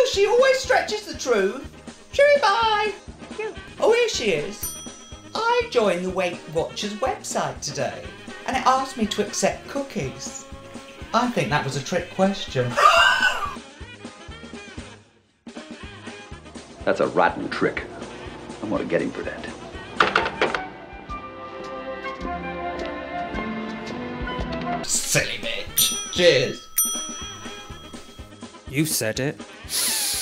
Oh, she always stretches the truth. Cheery bye. Oh, here she is. I joined the Weight Watchers website today, and it asked me to accept cookies. I think that was a trick question. That's a rotten trick. I'm gonna get him for that. Silly bitch. Cheers. You said it.